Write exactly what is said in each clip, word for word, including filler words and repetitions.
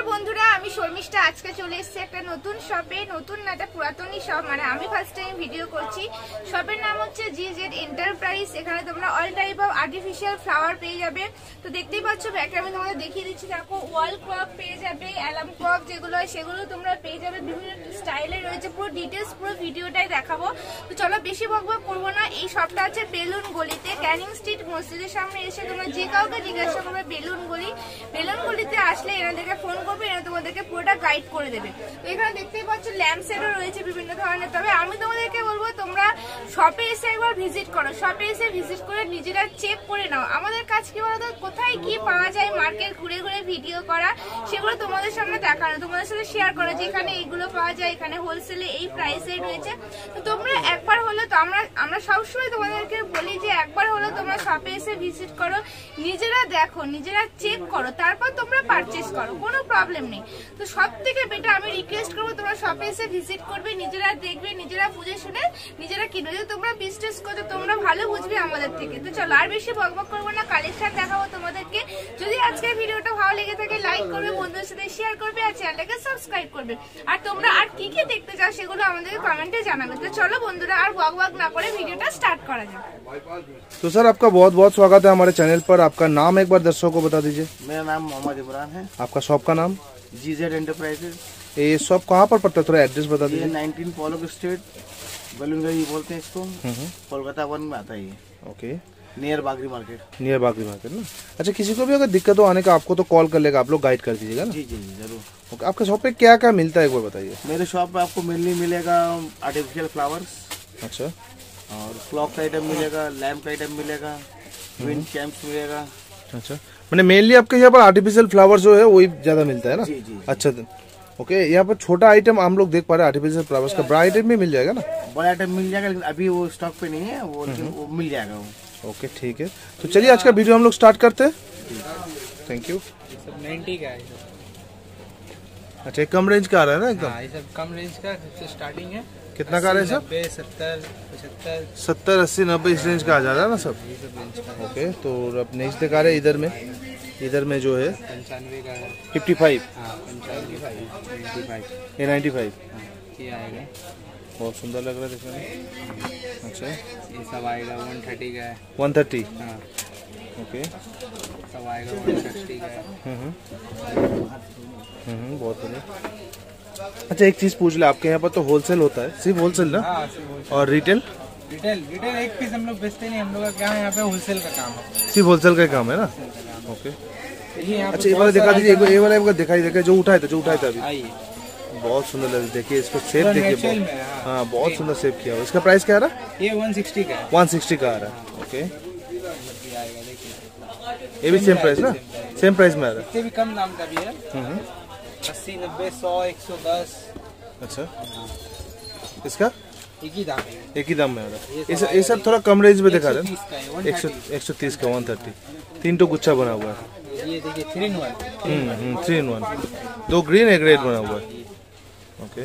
বন্ধুরা, আমি শর্মিষ্ঠা আজকে চলে এসেছি একটা নতুন শপে। নতুন না, এটা পুরাতনই শপ, মানে আমি ফার্স্ট টাইম ভিডিও করছি। শপের নাম হচ্ছে জি জেড এন্টারপ্রাইজ। এখানে তোমরা all type of artificial flower পেয়ে যাবে। তো দেখতেই পাচ্ছ, ব্যাকে আমি তোমাদের দেখিয়ে দিচ্ছি। দেখো, ওয়াল ক্লক পেয়ে যাবে, অ্যালার্ম ক্লক যেগুলো হয় সেগুলো তোমরা পেয়ে যাবে। বিভিন্ন স্টাইলে রয়েছে, পুরো ডিটেলস পুরো ভিডিওটাই দেখাবো। তো চলো বেশি বকবক করবো না। এই শপটা আছে বেলুন গলিতে, ক্যানিং স্ট্রিট মসজিদের সামনে এসে তোমরা যে কাউকে জিজ্ঞাসা করবে বেলুন গলি। বেলুন গলিতে আসলে এনাদেরকে ফোন করবে, এরা তোমাদেরকে পুরোটা গাইড করে দেবে। তো এখানে দেখতেই পাচ্ছ ল্যাম্প সেটও রয়েছে বিভিন্ন ধরনের। তবে আমি তোমাদেরকে বলবো, তোমরা শপে এসে একবার ভিজিট করো। শপে এসে ভিজিট করে নিজেরা চেক করে নাও। আমাদের কাজ কি বলতো, কোথায় কি পাওয়া যায় মার্কেট ঘুরে ঘুরে ভিডিও করা, সেগুলো তোমাদের সামনে দেখানো, তোমাদের সাথে শেয়ার করা যে এখানে এইগুলো পাওয়া যায়, এখানে হোলসেলে এই প্রাইসে রয়েছে। তো তোমরা একবার হলে তো আমরা আমরা সবসময় তোমাদেরকে বলি যে একবার হলে তোমরা শপে এসে ভিজিট করো, নিজেরা দেখো, নিজেরা চেক করো, তারপর তোমরা পারচেস করো, কোনো প্রবলেম নেই। তো সব থেকে বেটার আমি রিকোয়েস্ট করবো, তোমরা শপে এসে ভিজিট করবে, নিজেরা দেখবে, নিজেরা বুঝে শুনে নিজেরা কিনবে। যদি তোমরা বিজনেস করো, তোমরা ভালো বুঝবে আমাদের থেকে। তো চলো আর বেশি বকবক করবো না, কালেকশন দেখাবো তোমাদেরকে। যদি আজকের ভিডিওটা ভালো লেগে থাকে লাইক করবে, বন্ধুদের সাথে শেয়ার করবে, আর চ্যানেলটাকে সাবস্ক্রাইব করবে। আর তোমরা আর কি কি দেখতে চাও সেগুলো আমাদেরকে কমেন্টে জানাবে। তো চলো বন্ধুরা, আর বকবক না করে ভিডিওটা स्टार्ट करा जाए। तो सर आपका बहुत बहुत स्वागत है हमारे चैनल पर। आपका नाम एक बार दर्शकों को बता दीजिए। मेरा नाम मोहम्मद इमरान है। आपका शॉप का नाम? जी जेड एंटरप्राइजेज। ये शॉप कहाँ पर पड़ता है, थोड़ा एड्रेस बता दीजिए। नाइनटीन पोलोक स्ट्रीट, बलूनगढ़ी बोलते हैं इसको, कोलकाता वन में आता है ये। Okay, near Bagri market. Near Bagri market ना। अच्छा, किसी को भी अगर दिक्कत हो आने का, आपको तो कॉल कर लेगा, आप लोग गाइड कर दीजिएगा ना? जी जी जी जरूर। ओके, आपके शॉप पे क्या क्या मिलता है एक बार बताइए। मेरे शॉप पे आपको मिलनी मिलेगा आर्टिफिशियल फ्लावर्स, अच्छा, और क्लॉक का आइटम मिलेगा, लैम्प का आइटम मिलेगा, विंड चैम्प्स मिलेगा। अच्छा, मैंने मेनली आपके यहाँ पर आर्टिफिशियल फ्लावर जो है वही ज्यादा मिलता है ना? जी जी। अच्छा, ओके, यहाँ पर छोटा आइटम हम लोग देख पा रहे हैं, आर्टिफिशियल फ्लावर्स का बड़ा आइटम भी मिल जाएगा ना? बड़ा आइटम मिल जाएगा, लेकिन अभी वो स्टॉक पे नहीं है, वो वो मिल जाएगा वो। ओके ठीक है, तो चलिए आज का वीडियो हम लोग स्टार्ट करते हैं। Thank you. नाइन्टी का है। अच्छा, कम रेंज का आ रहा है ना एकदम? हाँ, ये सब कम रेंज का सबसे स्टार्टिंग है। कितना का रहा है सब? सत्तर पचहत्तर सत्तर अस्सी नब्बे इस रेंज का आ जा रहा है ना सब? ये सब रेंज का। ओके, तो अब नेक्स्ट दिखा रहे हैं इधर में, इधर में जो है पंचानवे का है। फिफ्टी फाइव, हाँ पंचानवे नाइन्टी फाइव ये नाइन्टी फाइव। ये आएगा, बहुत सुंदर लग रहा है देखने में। अच्छा, ये सब आएगा वन थर्टी का है। वन थर्टी, हाँ ओके, सब आएगा वन सिक्सटी का है। हम्म हम्म बहुत बढ़िया। अच्छा, एक चीज पूछ ले, आपके यहाँ पर तो होलसेल होता है, सिर्फ होलसेल ना? हाँ सिर्फ और रिटेल? रिटेल रिटेल एक पीस हम लोग बेचते नहीं, हम लोग का क्या है यहाँ पे होलसेल का काम है। सिर्फ होलसेल का काम है ना? ओके, अच्छा, ये वाला दिखा दीजिए, ये वाला एक बार दिखाई देखा जो उठाए थे, जो उठाए थे अभी। आइए, बहुत सुंदर लग रहा है, देखिए इसको शेप देखिए, हाँ बहुत सुंदर शेप किया हुआ। इसका प्राइस क्या आ रहा है? ये वन सिक्सटी का है। वन सिक्सटी का आ रहा है। ओके, आएगा देखिए, ये भी सेम प्राइस ना? सेम प्राइस में आ रहा इससे भी कम दाम का भी है। है। अस्सी नब्बे सौ एक सौ दस, अच्छा, इसका एक ही दाम है। एक ही दाम में आ रहा है। ये सब ये सब थोड़ा कम रेंज में दिखा रहे हैं। तीस का है, एक सौ एक सौ तीस का वन थर्टी, तीन तो गुच्छा बना हुआ है। ये देखिए three in one, hmm three in one, दो ग्रीन एक रेड बना हुआ है। ओके,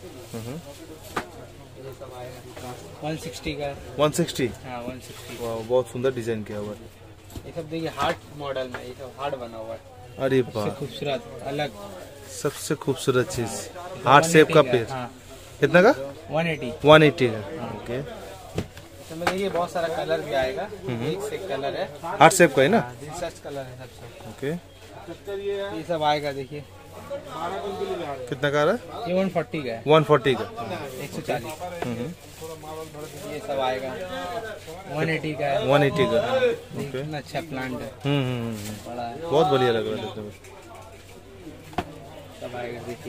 वन सिक्सटी का है। वन सिक्सटी, हाँ वन सिक्सटी। बहुत सुंदर डिजाइन किया हुआ है। ये सब देखिए हार्ट मॉडल में, ये सब हार्ट बना हुआ है। अरे वाह, खूबसूरत अलग, सबसे खूबसूरत चीज हार्ट शेप का पेड़। हाँ कितना का? One eighty. वन एट्टी का। ओके, इसमें देखिए बहुत सारा कलर भी आएगा, एक से एक कलर है, हार्ट शेप का है ना? रिसर्च कलर है सबसे। ओके, ये सब आएगा देखिए, कितना का आ रहा है? ये वन फोर्टी का है, वन फोर्टी का। एक सौ चालीस। ये सब आएगा वन एटी का है, वन एट्टी का। देखिए कितना अच्छा प्लांट है, हम्म हम्म, बड़ा है। बहुत बढ़िया लग रहा है देखने में। सब आएगा देखिए,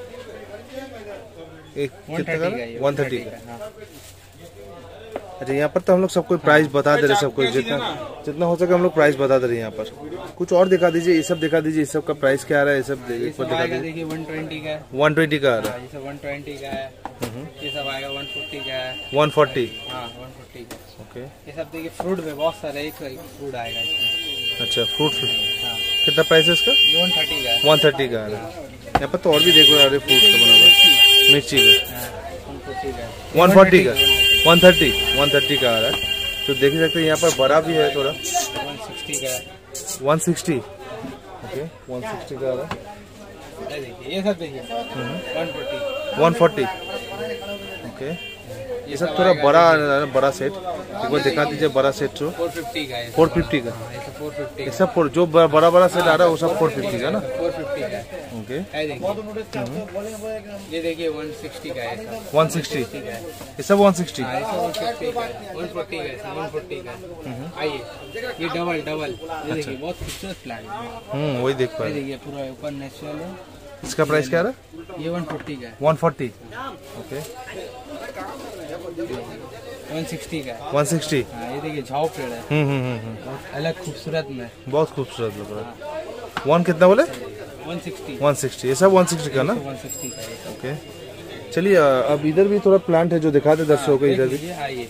एक वन कितना थर्टी का? का, ये वन थर्टी का। हाँ। अच्छा, यहाँ पर तो हम लोग सबको प्राइस बता दे रहे हैं, सबको जितना जितना हो सके हम लोग प्राइस बता दे रहे हैं। यहाँ पर कुछ और दिखा दीजिए, ये सब दिखा दीजिए, इस सब का प्राइस क्या आ रहा है, ये सब ये एक बार सब दिखा आएगा दीजिए। देखिए वन ट्वेंटी का है, वन ट्वेंटी का आ रहा हाँ, ये सब वन ट्वेंटी का है। है, ये सब आएगा वन फोर्टी का है, वन फोर्टी। हाँ वन फोर्टी का। ओके, ये सब देखिए फ्रूट में बहुत सारे, एक एक फ्रूट आएगा इसमें। अच्छा, फ्रूट हाँ कितना प्राइस है इसका? ये वन थर्टी का है, वन थर्टी का आ रहा है। यहाँ पर तो और भी देखो यार, फ्रूट का बना हुआ है, मिर्ची का। हाँ वन फोर्टी का है, वन फोर्टी का, वन थर्टी वन थर्टी का आ रहा है। तो देख सकते हैं यहाँ पर बड़ा भी है थोड़ा, वन सिक्सटी का है, one sixty. Okay, one sixty का आ रहा है। देखिए ये सब देखिए one forty one forty. Okay, ये सब थोड़ा बड़ा बड़ा सेट एक बार दिखा दीजिए। बड़ा सेट जो फोर फिफ्टी का है, फोर फिफ्टी का, फोर फिफ्टी ये सब जो बड़ा बड़ा सेट आ रहा है वो सब फोर फिफ्टी का ना। फोर फिफ्टी का ओके, है देखिए। ये देखिए वन सिक्सटी का है सब, वन सिक्सटी ये सब वन सिक्सटी। वन फिफ्टी का वन फोर्टी का वन फोर्टी का। आइए ये डबल डबल ये देखिए बहुत खूबसूरत प्लांट है। हम्म वही देख पाए। देखिए पूरा ऊपर नेचुरल है। इसका प्राइस क्या रहा? ये वन फोर्टी का है, one forty. Okay, one sixty का है। One sixty. हाँ ये देखिए झाव पेड़ है, हम्म हम्म हम्म बहुत अलग खूबसूरत में, बहुत खूबसूरत लग रहा है। वन कितना बोले? One sixty one sixty. ये सब वन सिक्सटी का ना। वन सिक्सटी का है। ओके, चलिए अब इधर भी थोड़ा प्लांट है जो दिखाते दर्शकों को। इधर भी आइए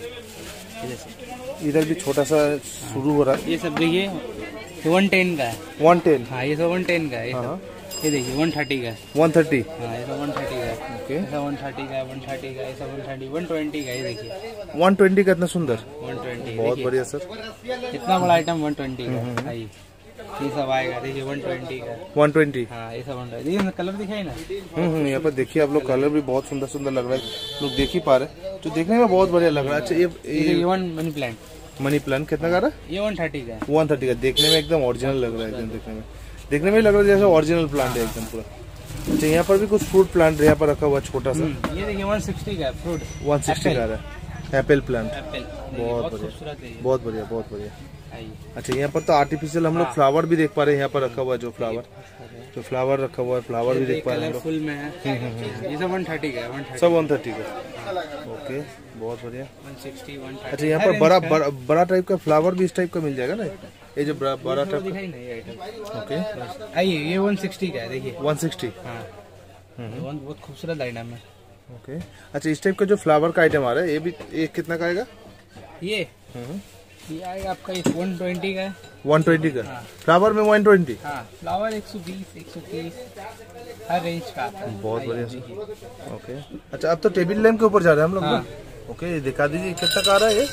इधर भी छोटा सा शुरू हो रहा है। ये सब देखिए वन टेन का है। One ten. हाँ ये सब वन टेन का है। ये सब ये देखिए वन थर्टी का है। One thirty. हाँ ये सब वन थर्टी का है। ओके, ये सब वन थर्टी का है, वन थर्टी का, ये सब वन थर्टी, वन ट्वेंटी का। ये देखिए वन ट्वेंटी का, इतना सुंदर, वन ट्वेंटी, बहुत बढ़िया सर। इतना बड़ा आइटम वन ट्वेंटी का। आइए ये सब आएगा देखिए वन ट्वेंटी का। One twenty. हाँ ये सब वन ट्वेंटी। देखिए कलर दिखाई ना। हम्म हम्म यहाँ पर देखिए आप लोग, कलर भी बहुत सुंदर सुंदर लग रहा है, लोग देख ही पा रहे हैं, जो देखने में बहुत बढ़िया लग रहा है। अच्छा ये ये one money plant, money plant कितना का रहा है? ये वन थर्टी का है। वन थर्टी का। देखने में एकदम ओरिजिनल लग रहा है, एकदम देखने में देखने में लग रहा है जैसे ओरिजिनल प्लांट है एकदम पूरा। अच्छा यहाँ पर भी कुछ फ्रूट प्लांट यहाँ पर रखा हुआ छोटा सा। ये देखिए वन सिक्सटी का फ्रूट, वन सिक्सटी का रहा है एप्पल प्लांट। एप्पल बहुत बढ़िया, खूबसूरत है ये। बहुत बढ़िया, बहुत बढ़िया। आइए अच्छा यहाँ पर तो आर्टिफिशियल हम लोग फ्लावर भी देख पा रहे हैं। यहाँ पर रखा हुआ है जो फ्लावर, जो फ्लावर रखा हुआ है, फ्लावर भी देख पा रहे हैं हम लोग। कलरफुल में है। ये सब वन थर्टी का है, वन थर्टी, सब वन थर्टी का। ओके, बहुत बढ़िया। One sixty, one thirty. अच्छा यहाँ पर बड़ा बड़ा बड़ा टाइप का फ्लावर भी इस टाइप का मिल जाएगा ना, ये जो बड़ा बड़ा टाइप दिखाई नहीं ये आइटम। का। ओके, आइए ये वन सिक्सटी का है देखिए। One sixty. हाँ वन बहुत खूबसूरत आइटम है। ओके, अच्छा इस टाइप का जो फ्लावर का आइटम आ रहा है ये भी, ये कितना का आएगा? ये ये आएगा आपका वन ट्वेंटी का है। वन ट्वेंटी का फ्लावर में वन ट्वेंटी। हाँ फ्लावर एक सौ बीस, एक सौ तीस हर रेंज का आता है। बहुत बढ़िया सर। ओके, अच्छा अब तो टेबल लैम्प के ऊपर जा रहे हैं हम लोग ना। ओके, दिखा दीजिए कितना का आ रहा है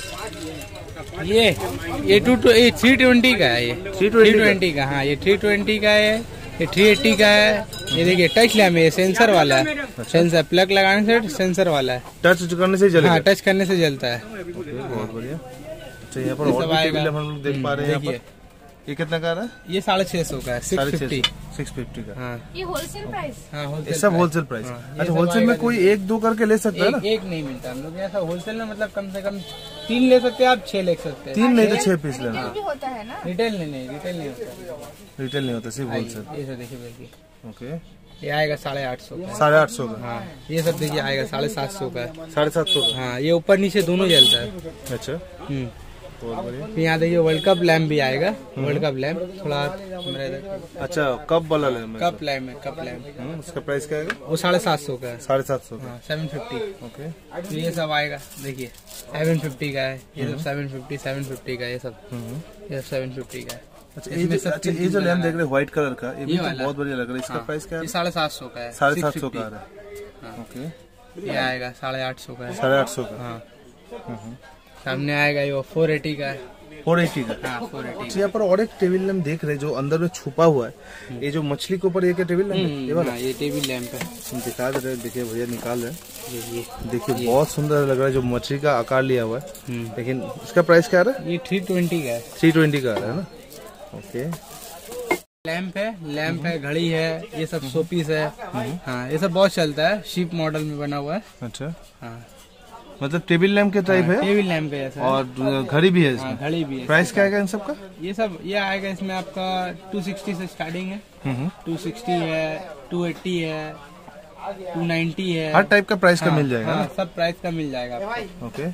ये? ये ये टू टू ये थ्री ट्वेंटी का है। ये थ्री थ्री ट्वेंटी का। हाँ ये थ्री ट्वेंटी का है, ये थ्री एट्टी का है। ये देखिए टच लैम्प है, ये सेंसर वाला है। सेंसर प्लग लगाने से सेंसर वाला है, टच करने से जलेगा। हाँ टच करने से जलता है। बहुत बढ़िया। अच्छा यहाँ पर और भी टेबल लैम्प हम लोग देख पा रहे हैं। यहाँ पर ये कितना का आ रहा है? ये साढ़े छह सौ का है, सिक्स फिफ्टी। सिक्स फिफ्टी का। हाँ ये होलसेल प्राइस। हाँ ये होलसेल सब होलसेल प्राइस। अच्छा होलसेल में कोई एक दो करके ले सकता है ना? एक, एक नहीं मिलता हम लोग ऐसा होलसेल में, मतलब कम से कम तीन ले सकते हैं आप, छह ले सकते हैं। तीन नहीं तो छह पीस लेना। भी होता है ना। रिटेल नहीं नहीं रिटेल नहीं होता। रिटेल नहीं होता, सिर्फ होलसेल। ये सब देखिए देखिए ओके, ये आएगा साढ़े आठ सौ का। साढ़े आठ सौ का। हाँ ये सब देखिए आएगा साढ़े सात सौ का। साढ़े सात सौ का। हाँ ये ऊपर नीचे दोनों जलता है। अच्छा हम्म बहुत बढ़िया। फिर यहाँ देखिए वर्ल्ड कप लैम्प भी आएगा। वर्ल्ड कप लैम्प थोड़ा मेरा इधर अच्छा कप वाला लैम्प है? कप लैम्प है, कप लैम्प। हम्म, उसका प्राइस क्या आएगा? वो साढ़े सात सौ का है। साढ़े सात सौ का। हाँ सेवन फिफ्टी। ओके, तो ये सब आएगा देखिए सेवन फिफ्टी का है। ये सब सेवन फिफ्टी, सेवन फिफ्टी का ये सब, ये सब सेवन फिफ्टी का है। अच्छा ये जो अच्छा ये जो लैम्प देख रहे हैं व्हाइट कलर का, ये भी तो वाला। बहुत बढ़िया लग रहा है। इसका हाँ, प्राइस क्या है? ये साढ़े सात सौ का है। साढ़े सात सिक्स सौ का आ फिफ्टी। रहा है। ओके, ये आएगा साढ़े आठ सौ का है। साढ़े आठ सौ का। हाँ सामने आएगा ये फोर एटी का है। फोर एटी का। हाँ फोर एटी। अच्छा यहाँ पर और एक टेबल लैम्प देख रहे हैं जो अंदर में छुपा हुआ है। ये जो मछली के ऊपर ये क्या टेबल लैम्प है? ये वाला ये टेबल लैंप है। हम दिखा दे रहे हैं, देखिए भैया निकाल रहे हैं। ये देखिए बहुत सुंदर लग रहा है, जो मछली का आकार लिया हुआ है। हम्म। लेकिन इसका प्राइस क्या आ रहा है? ये थ्री ट्वेंटी का है। थ्री ट्वेंटी का आ रहा है ना। ओके, लैंप है, लैंप है, घड़ी है, ये सब शोपीस है। हाँ ये सब बहुत चलता है, शिप मॉडल में बना हुआ है। अच्छा हाँ मतलब टेबल लैम्प के टाइप है टेबल लैंप का जैसा है। और घड़ी भी है हाँ, इसमें। घड़ी भी है। प्राइस क्या आएगा इन सब का? ये सब ये आएगा इसमें आपका टू सिक्सटी से स्टार्टिंग है। हम्म, टू सिक्सटी है, टू एट्टी है, टू नाइन्टी है। हर टाइप का प्राइस का हाँ, मिल जाएगा हाँ, ना? सब प्राइस का मिल जाएगा आपको। ओके,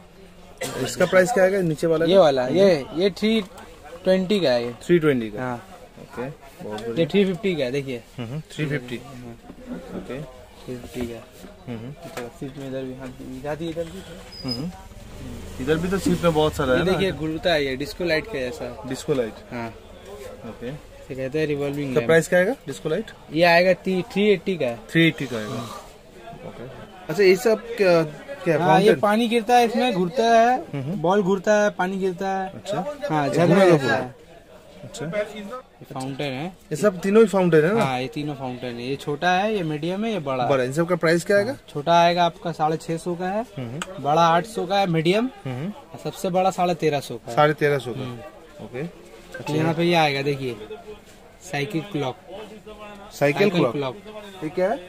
इसका प्राइस क्या आएगा नीचे वाला? ये वाला ये ये थ्री ट्वेंटी का है ये। थ्री ट्वेंटी का। हाँ ओके बहुत ये बढ़िया। थ्री फिफ्टी का है देखिए। Three fifty. Okay, three fifty का है। सीट में इधर भी हाँ जाती है, इधर भी इधर भी तो सीट में बहुत सारा ये है ना। देखिए घूरता है, ये डिस्को लाइट का जैसा। Disco light. हाँ ओके, ये कहते हैं रिवॉल्विंग तो प्राइस क्या आएगा डिस्को लाइट? ये आएगा थ्री एट्टी का है। थ्री एट्टी का आएगा। ओके, अच्छा ये सब क्या क्या हाँ ये फाउंटेन? पानी गिरता है इसमें, घूरता है, बॉल घूरता है, पानी गिरता है। अच्छा हाँ झरना जैसा है। अच्छा, ये फाउंटेन है। ये सब तीनों ही फाउंटेन है ना? हाँ, ये तीनों फाउंटेन है। ये छोटा है, ये मीडियम है, ये बड़ा है। बड़ा। इन सब का प्राइस क्या आएगा? छोटा आएगा आपका साढ़े छह सौ का है, बड़ा आठ सौ का है मीडियम, हम्म, सबसे बड़ा साढ़े तेरह सौ का है। साढ़े तेरह सौ का। ओके। तो यहाँ पे ये आएगा देखिए, cycle clock. Cycle clock, clock ये क्या है?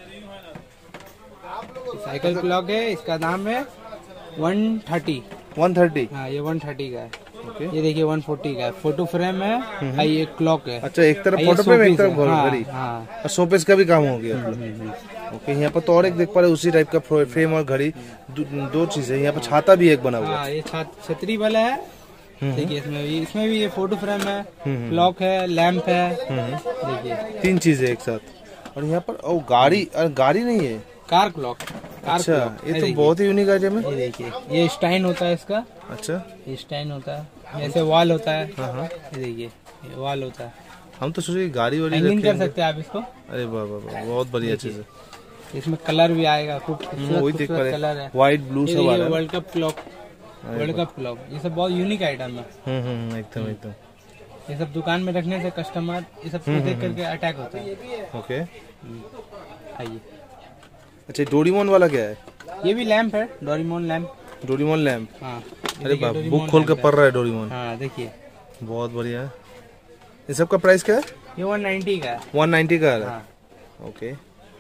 साइकिल क्लॉक है, इसका दाम है वन थर्टी। One thirty. हाँ, ये वन थर्टी का है। ओके। ये देखिए वन फोर्टी का है। फोटो फ्रेम है और ये क्लॉक है। अच्छा, एक तरफ ये फोटो फ्रेम, एक शोपीस तरफ है। हाँ, घड़ी, हाँ। और शोपीस का भी काम हो गया। ओके, यहाँ पर तो और एक देख पा रहे उसी टाइप का फ्रेम और घड़ी, दो, दो चीजें। यहाँ पर छाता भी एक बना हुआ है। हाँ, ये छत- छतरी वाला है। देखिए इसमें भी इसमें भी ये फोटो फ्रेम है, क्लॉक है, लैंप है। देखिए तीन चीजें एक साथ। और यहाँ पर ओ गाड़ी, अरे गाड़ी नहीं है। Car clock. कार अच्छा, क्लॉक। ये तो बहुत ही यूनिक आइटम है। ये देखिए, ये स्टाइन होता है इसका। अच्छा, ये स्टाइन होता है, जैसे वॉल होता है। हाँ हाँ, ये देखिए, ये वॉल होता है। हम तो सोचे गाड़ी वाड़ी हैंगिंग कर रखेंगे। सकते हैं आप इसको। अरे वाह वाह वाह, बहुत बढ़िया चीज है। इसमें कलर भी आएगा, खूब खूबसूरत वही देख पा खूबसूरत रहे, कलर है। व्हाइट ब्लू ये सब आ देखिए, रहा है। World cup clock. World cup clock, ये सब बहुत यूनिक आइटम है। हम्म हम्म, एकदम एकदम। ये सब दुकान में रखने से कस्टमर ये सब देख करके अटैक होता है। ओके। आइए, अच्छा, डोरीमोन वाला क्या है? ये भी लैंप है, डोरेमोन लैंप। Doraemon lamp. हाँ, ये अरे देखिए, बाप, डोरेमोन बुक खोल के लैंप है। पढ़ रहा है डोरीमोन। हाँ, देखिए, बहुत बढ़िया है। ये सब का प्राइस क्या है? ये वन नाइन्टी का है। वन नाइन्टी का आ रहा है। हाँ, ओके।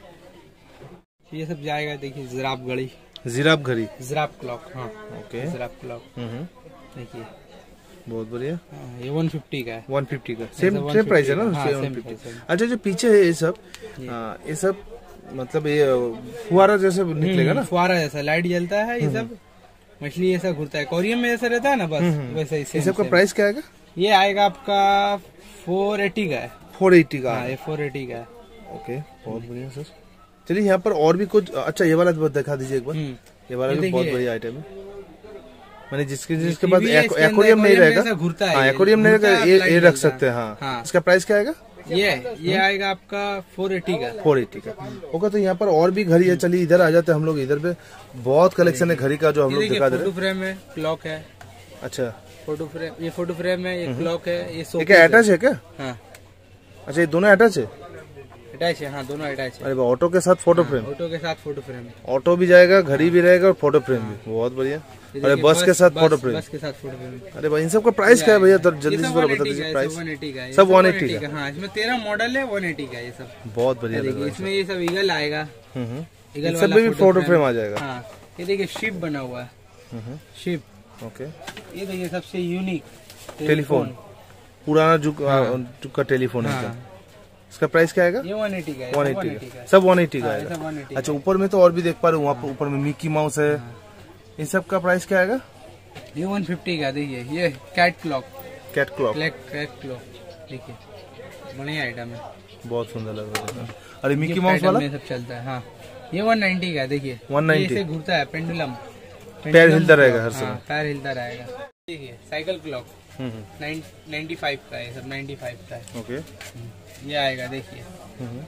ये सब जाएगा। देखिए, जिराफ घड़ी, जिराफ घड़ी। Giraffe clock. हाँ, ओके। Giraffe clock. हम्म, देखिए, बहुत बढ़िया। हाँ, ये वन फिफ्टी का है। वन फिफ्टी का सेम वन सेम प्राइस है फिफ्टी ना? हाँ, सेम सेम फिफ्टी। प्राइस है। अच्छा, जो पीछे है ये सब, हाँ, ये सब मतलब ये फुहारा जैसे निकलेगा ना? फुहारा जैसा लाइट जलता है। ये सब मछली ऐसा घूरता है, कोरियम में जैसा रहता है ना, बस वैसा ही ये same, सब का same। प्राइस क्या आएगा? ये आएगा आपका फोर एटी का है। फोर एट्टी का। हाँ, ये फोर एटी का है। ओके, बहुत बढ़िया सर। चलिए, यहाँ पर और भी कुछ, अच्छा ये वाला दिखा दीजिए एक बार। हम्म। ये वाला ये भी बहुत देखिए। बढ़िया आइटम है। मैंने जिसके जिसके टीवी पास है, इसके अंदर एक्वेरियम नहीं aquarium रहेगा, जैसा घूरता है हाँ, ये, एक्वेरियम नहीं घूरता रहेगा, है, ये लाइट ये रख जलता है। सकते हैं। हाँ, हाँ। इसका प्राइस क्या आएगा? ये ये आएगा आपका फोर एटी का। फोर एट्टी का। ओके, तो यहाँ पर और भी घड़ी है। चलिए, इधर आ जाते हैं हम लोग। इधर पे बहुत कलेक्शन है घड़ी का, जो हम ये लोग देखिए, दिखा दे रहे फोटो फ्रेम है, क्लॉक है। हैं। अच्छा, फोटो फ्रेम, ये फोटो फ्रेम है, ये क्लॉक है, ये ये सोकेस क्या है। अटैच है क्या? हाँ, अच्छा, ये दोनों अटैच है? अटैच है। हाँ, दोनों अटैच है। अरे वाह, ऑटो के साथ फोटो फ्रेम। ऑटो के साथ फोटो फ्रेम है। ऑटो भी जाएगा, घड़ी भी रहेगा और फोटो फ्रेम भी। बहुत बढ़िया। ये अरे देखिए, बस के साथ फोटो बस- फ्रेम। बस के साथ फोटो फ्रेम। अरे भाई, इन सब का प्राइस क्या है भैया? तो जल्दी से बता दीजिए प्राइस। वन एटी का है, ये सब सब वन वन एट्टी एटी का। हाँ, इसमें तेरह मॉडल है, वन एटी का ये सब। बहुत बढ़िया लग देखिए, रहा है। इसमें ये सब ईगल आएगा। हम्म, हम्म। ईगल इन सब वाला में भी फोटो फ्रेम आ जाएगा। हाँ, ये देखिए, शिप बना हुआ है, हम्म, शिप। ओके। ये देखिए, सबसे यूनिक टेलीफोन, पुराना जुग जुग का टेलीफोन है। हाँ, इसका प्राइस क्या आएगा? ये वन एटी का है, वन सब एट्टी वन एटी का का। है। सब वन एट्टी का हाँ, ये आएगा। सब वन एटी। अच्छा, ऊपर में तो और भी देख पा रहे हो। वहाँ पर ऊपर में मिक्की माउस है। इन सब का प्राइस क्या आएगा? ये वन फिफ्टी का। देखिए, ये cat clock, cat clock, black cat clock. देखिए, बढ़िया आइटम है। बहुत सुंदर लग रहा है। अरे मिक्की गिफ्ट माउस आइटम वाला में सब चलता है। हाँ, ये वन नाइन्टी का है। देखिए, वन नाइन्टी। ये ऐसे घूरता है, पेंडुलम। पैर हिलता रहेगा हर हाँ, समय। पैर हिलता रहेगा। देखिए, cycle clock hmm, hmm, ninety five का है, सब नाइन्टी फाइव का है। ओके। ये आएगा। देखिए, हम्म,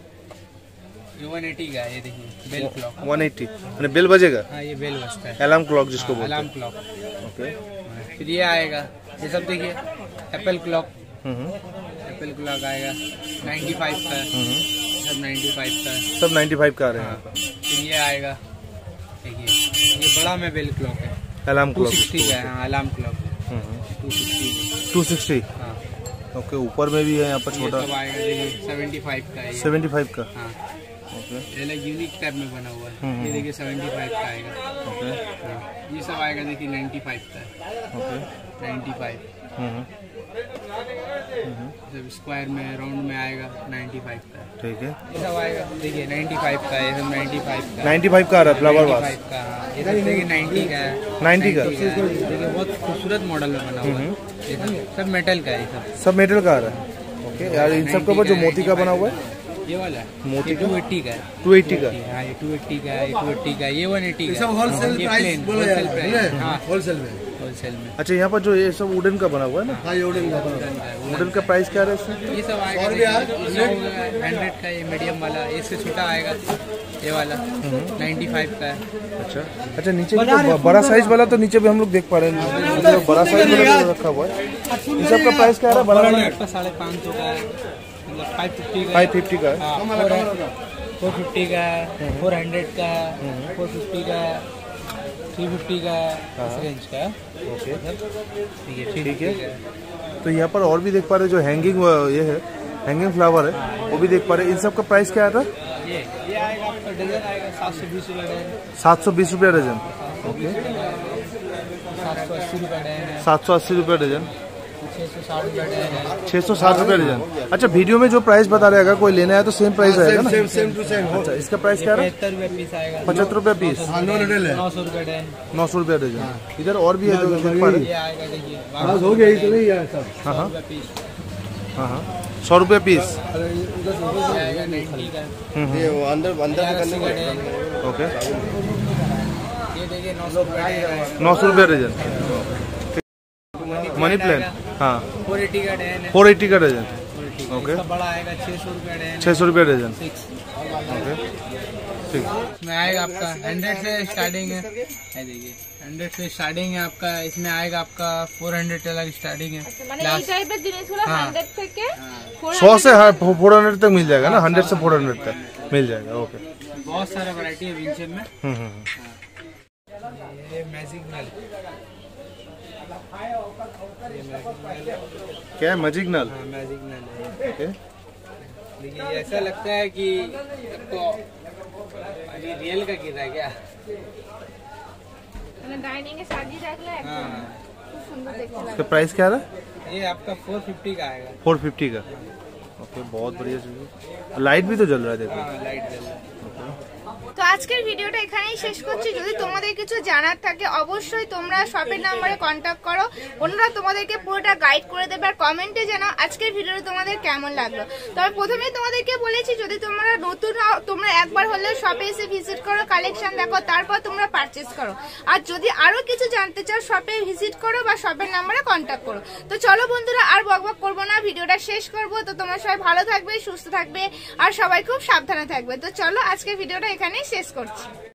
ये वन एटी का है। ये देखिए, बेल क्लॉक। वन एट्टी मैंने बेल बजेगा, हाँ, ये बेल बजता है, अलार्म क्लॉक जिसको बोलते अलार्म हैं। क्लॉक। ओके। फिर ये आएगा, ये सब देखिए, apple clock. Hmm, hmm, apple clock आएगा, नाइन्टी फाइव का है, हम्म, सब नाइन्टी फाइव का है। सब नाइन्टी फाइव का आ रहे हैं हाँ, यहाँ पर। फिर ये आएगा। देखिए, ये बड़ा में बेल क्लॉक है, अलार्म टू क्लॉक सिक्सटी का है। हाँ, alarm clock two sixty. Two sixty. हाँ, ओके, ऊपर में भी है यहाँ पर ये छोटा सब आएगा। देखिए, सेवेंटी फाइव का है ये। सेवेंटी फाइव का। हाँ, ओके, ये अलग यूनिक टाइप में बना हुआ हम्म, है। ये देखिए, सेवेंटी फाइव का आएगा। ओके, हाँ, ये सब आएगा। देखिए, नाइन्टी फाइव का है, ओके। Ninety five. हम्म, जब स्क्वायर में, राउंड में आएगा, नाइन्टी फाइव का है। ठीक है। ये सब आएगा। देखिए, नाइन्टी फाइव का है, ये सब नाइन्टी फाइव का है। नाइन्टी फाइव का आ रहा है फ्लावर वास। नाइन्टी फाइव का। हाँ, ये सब देखिए, नाइन्टी का है, नाइन्टी का। है। देखिए, बहुत खूबसूरत मॉडल में बना हुआ है। ये सब सब मेटल का है, ये सब। सब मेटल का आ रहा है। ओके यार, इन सब के ऊपर जो मोती का बना हुआ है, ये वाला मोती का टू एट्टी का है। टू एट्टी का। हाँ, ये टू एट्टी का है, ये टू एट्टी का है, ये वन एट्टी का है। सब होलसेल ये प्राइस plain, बोला wholesale जाएगा, price। समझे? हाँ, होलसेल में। wholesale होलसेल में। अच्छा यहाँ पर जो ये सब वुडन का बना हुआ है ना, हाँ ये वुडन का वुडन का प्राइस क्या है इसमें? ये सब आएगा हंड्रेड का, ये मीडियम वाला, इससे छोटा आएगा ये वाला नाइन्टी फाइव का है। अच्छा अच्छा, नीचे भी तो बड़ा साइज वाला तो नीचे भी हम लोग देख पा रहे हैं, मतलब बड़ा साइज वाला जो रखा हुआ है। इन सब का प्राइस क्या है? बड़ा का साढ़े पाँच सौ का है, मतलब फाइव फिफ्टी का, फाइव फिफ्टी का है, फोर फिफ्टी का है, फोर हंड्रेड का है, फोर फिफ्टी का है, थ्री फिफ्टी का है, इस रेंज का है। ओके ठीक है। तो यहाँ पर और भी देख पा रहे हैं जो हैंगिंग ये है, हैंगिंग फ्लावर है, वो भी देख पा रहे हैं। इन सब का प्राइस क्या आता है? ये ये आएगा आपका डजन आएगा सात सौ बीस रुपये डजन। सात सौ बीस रुपया डजन। ओके, सात सौ अस्सी रुपये डजन है, सात सौ अस्सी रुपया डजन, छः सौ साठ रुपये डजन है। छः सौ साठ रुपया डजन। अच्छा, वीडियो में जो प्राइस बता रहे अगर कोई लेना है तो सेम प्राइस रहेगा ना? Same same to same. अच्छा, इसका प्राइस क्या है? पचहत्तर रुपये पीस आएगा, पचहत्तर रुपया पीस, हाँ नौ रिटेल है, नौ सौ रुपये डजन। नौ सौ रुपया डजन। इधर और भी है जो देख पा रहे ये हैं। आएगा देखिए हो गया तो नहीं है सब। हाँ हाँ रुपये पीस। हाँ हाँ, सौ रुपया पीस। ये आएगा नाइन्टी का, ये वो अंदर अंदर से अस्सी करने का का डजन। ओके, ये देखिए नौ सौ रुपये डजन। नौ सौ रुपया डजन। मनी प्लांट, हाँ, फोर एटी का डजन है, फोर एट्टी का डजन। ओके, इसका बड़ा आएगा छः सौ रुपये डजन। छः सौ रुपया डजन। सिक्स ओके, ठीक। इसमें आएगा आपका हंड्रेड से स्टार्टिंग है, ये देखिए हंड्रेड से स्टार्टिंग है आपका। इसमें आएगा आपका फोर हंड्रेड तक स्टार्टिंग है। মানে এই টাইপের জিনিসগুলো हाँ। হান্ড্রেড থেকে सौ से फोर हंड्रेड तक मिल जाएगा ना, हंड्रेड से फोर हंड्रेड तक मिल जाएगा। ओके, बहुत सारा वैरायटी है विंचन में। हम्म हम्म। ये मैजिक नल, ये मैजिक नल है। क्या है? मैजिक नल। हाँ मैजिक नल है। ओके, देखिए ये ऐसा लगता है कि आपको अभी रियल का गिर रहा है क्या? মানে ডাইনিং এ সাজিয়ে রাখলে একদম हाँ খুব সুন্দর দেখতে লাগে। इसका प्राइस क्या है? ये आपका फोर फिफ्टी का आएगा। फोर फिफ्टी का। ओके, बहुत बढ़िया चीज है। लाइट भी तो जल रहा है, देखो। हाँ लाइट जल रहा है। তো আজকের ভিডিওটা এখানেই শেষ করছি। যদি তোমাদের কিছু জানার থাকে অবশ্যই তোমরা শপের নাম্বারে কন্ট্যাক্ট করো, ওনারা তোমাদেরকে পুরোটা গাইড করে দেবে। আর কমেন্টে জানাও আজকের ভিডিওটা তোমাদের কেমন লাগলো। তবে প্রথমেই তোমাদেরকে বলেছি যদি তোমরা নতুন হও তোমরা একবার হলেও শপে এসে ভিজিট করো, কালেকশন দেখো, তারপর তোমরা পারচেস করো। আর যদি আরো কিছু জানতে চাও শপে ভিজিট করো বা শপের নাম্বারে কন্ট্যাক্ট করো। তো চলো বন্ধুরা আর বকবক করবো না, ভিডিওটা শেষ করবো। তো তোমরা সবাই ভালো থাকবে, সুস্থ থাকবে আর সবাই খুব সাবধানে থাকবে। তো চলো আজকের ভিডিওটা এখানেই শেষ করছি।